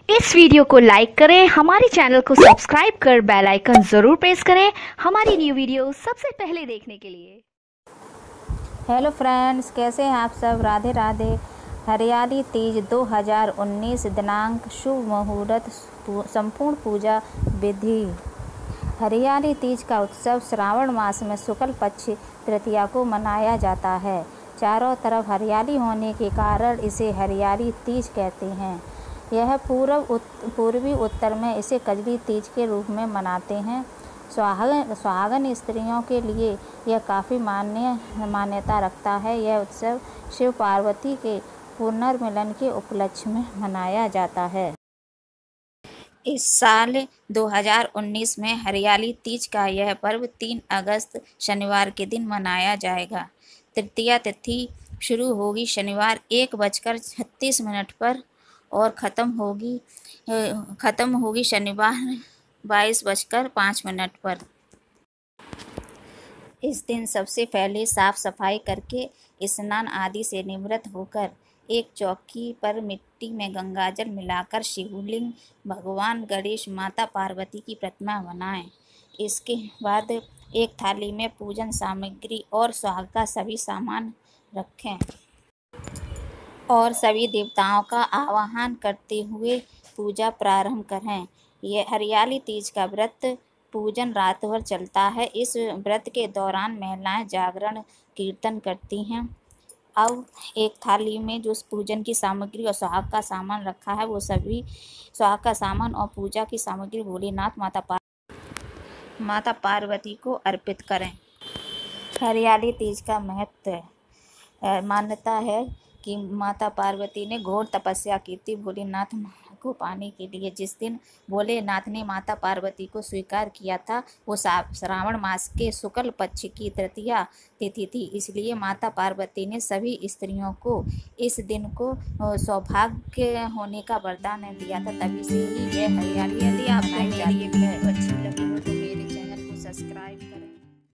इस वीडियो को लाइक करें, हमारे चैनल को सब्सक्राइब कर बेल आइकन जरूर प्रेस करें हमारी न्यू वीडियो सबसे पहले देखने के लिए। हेलो फ्रेंड्स, कैसे हैं आप सब। राधे राधे। हरियाली तीज 2019 दिनांक, शुभ मुहूर्त, संपूर्ण पूजा विधि। हरियाली तीज का उत्सव श्रावण मास में शुक्ल पक्ष तृतीया को मनाया जाता है। चारों तरफ हरियाली होने के कारण इसे हरियाली तीज कहते हैं। यह पूर्वी उत्तर में इसे कजरी तीज के रूप में मनाते हैं। सुहागन स्त्रियों के लिए यह काफ़ी मान्यता रखता है। यह उत्सव शिव पार्वती के पुनर्मिलन के उपलक्ष्य में मनाया जाता है। इस साल 2019 में हरियाली तीज का यह पर्व 3 अगस्त शनिवार के दिन मनाया जाएगा। तृतीया तिथि शुरू होगी शनिवार 1:36 पर और ख़त्म होगी शनिवार 22:05 पर। इस दिन सबसे पहले साफ सफाई करके स्नान आदि से निवृत्त होकर एक चौकी पर मिट्टी में गंगाजल मिलाकर शिवलिंग, भगवान गणेश, माता पार्वती की प्रतिमा बनाएं। इसके बाद एक थाली में पूजन सामग्री और सुहाग का सभी सामान रखें और सभी देवताओं का आवाहन करते हुए पूजा प्रारंभ करें। यह हरियाली तीज का व्रत पूजन रात भर चलता है। इस व्रत के दौरान महिलाएं जागरण कीर्तन करती हैं। अब एक थाली में जो पूजन की सामग्री और सुहाग का सामान रखा है, वो सभी सुहाग का सामान और पूजा की सामग्री भोलेनाथ माता पार्वती को अर्पित करें। हरियाली तीज का महत्व है। मान्यता है कि माता पार्वती ने घोर तपस्या की थी भोलेनाथ को पाने के लिए। जिस दिन भोलेनाथ ने माता पार्वती को स्वीकार किया था, वो श्रावण मास के शुक्ल पक्ष की तृतीया तिथि थी। इसलिए माता पार्वती ने सभी स्त्रियों को इस दिन को सौभाग्य होने का वरदान दिया था। तभी से ही यह हरियाली। यदि आपको मेरी ये वीडियो अच्छी लगी हो तो मेरे चैनल को सब्सक्राइब